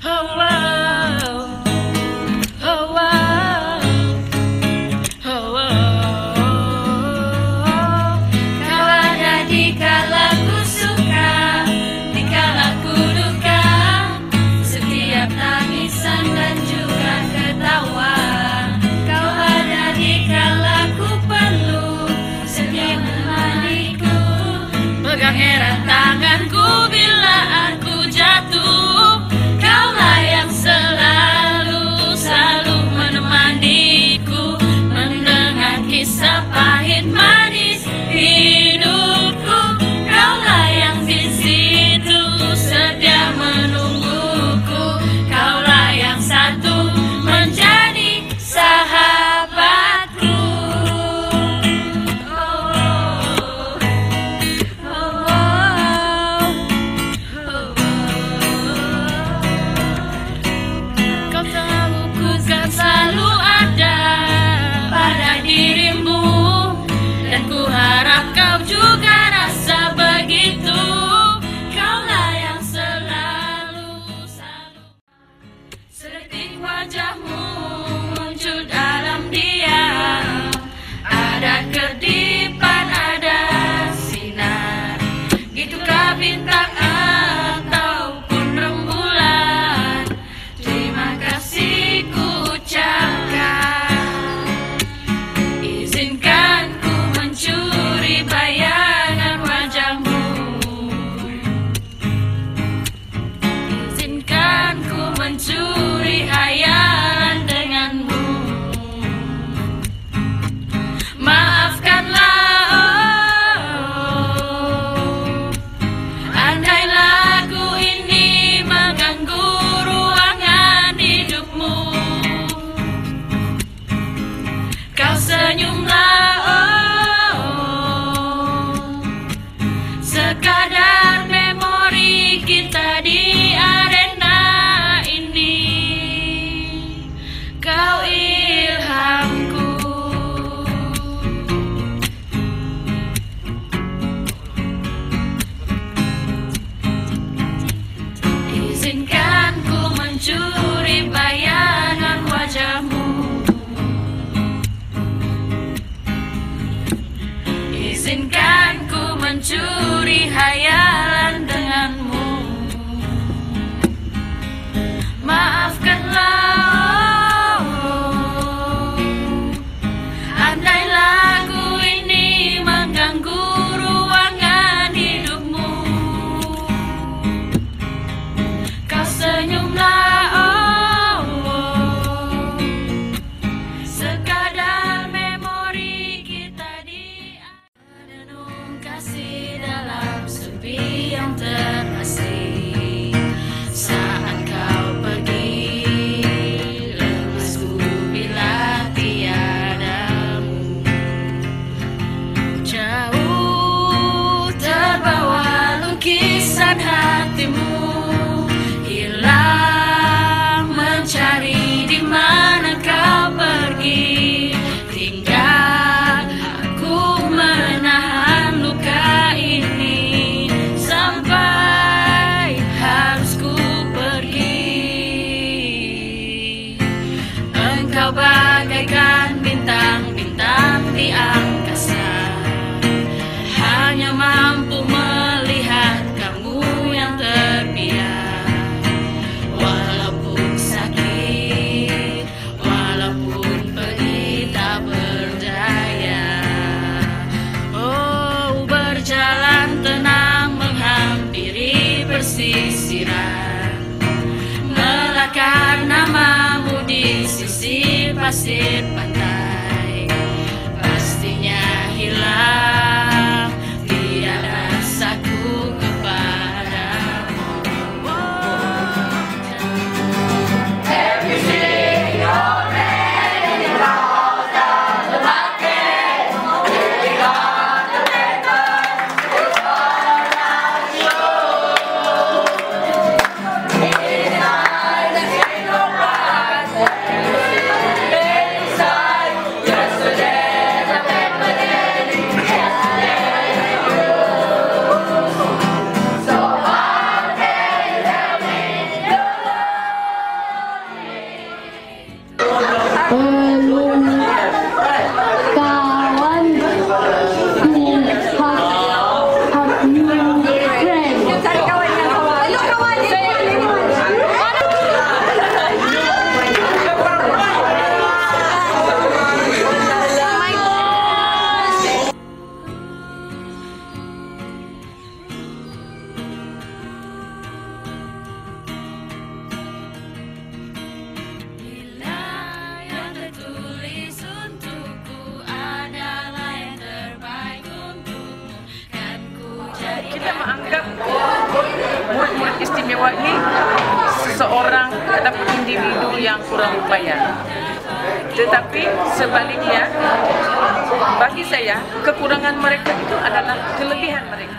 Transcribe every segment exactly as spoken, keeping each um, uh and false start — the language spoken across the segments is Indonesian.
Pegang erat tanganku bila aku jatuh. Kaulah yang selalu, selalu menemaniku, mendengar kisah pahit manis hidupku. Kaulah yang di situ setia menungguku. Kaulah yang satu menjadi sahabatku. Selalu ada pada dirimu, dan ku harap kau juga rasa begitu. Kaulah yang selalu, selalu. Sedetik wajahmu muncul dalam diam, ada kedipan, ada sinar. Gitukah bintang ataupun rembulan? Terima kasih ku izinkan ku mencuri bayangan wajahmu. Izinkan ku mencuri hayalan denganmu. Maafkanlah, oh, andai lagu ini mengganggu ruangan hidupmu. Kau senyumlah, oh, sekadar memori kita di arena ini. Kau ilhamku. Izinkan ku mencuri bayangan wajahmu. Izinkan ku mencuri hayalan denganmu. Maafkanlah, oh, andai lagu ini mengganggu ruangan hidupmu. Kau senyumlah, oh, oh, sekadar memori kita di kasih dalam sepi yang terasing. Saat kau pergi, lepasku bila tiadamu. Jauh terbawa lukisan hatimu, hilang mencari di mana kau pergi. Tinggal aku menahan luka ini sampai harus ku pergi. Engkau bagaikan bintang-bintang di angkasa, hanya mampu melihat kamu yang terbiar. Walaupun sakit, walaupun pergi tak berdaya. Oh, berjalan tenang menghampiri persisiran, melakar namamu di sisi pasir pantai. Pastinya hilang tiada rasaku kepadamu. Everything already lost the market. We got the paper, it's all our show. Inside the single prize, inside kecewa ini seseorang atau individu yang kurang upaya. Tetapi sebaliknya, bagi saya kekurangan mereka itu adalah kelebihan mereka.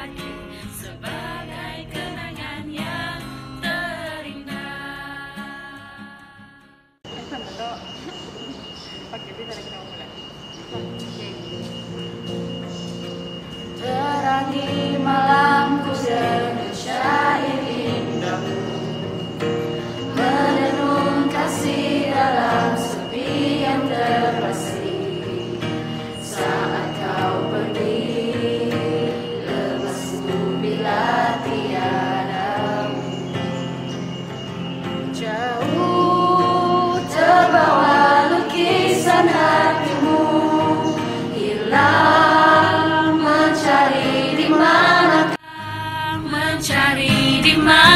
Terangi malamku dengan syair indahmu, menenun kasih dalam sepi yang terpasti. Saat kau pergi, lepasku bila tiadamu. Jauh terbawa lukisan hatimu, hilang mencari di mana